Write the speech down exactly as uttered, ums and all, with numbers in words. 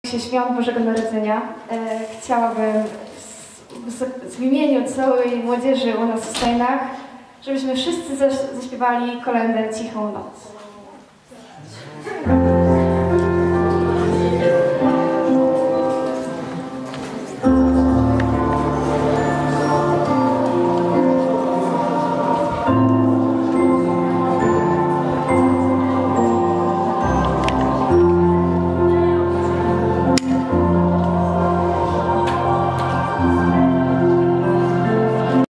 Świąt Bożego Narodzenia e, chciałabym z, w imieniu całej młodzieży u nas w Stajnach, żebyśmy wszyscy zaśpiewali kolędę Cichą Noc.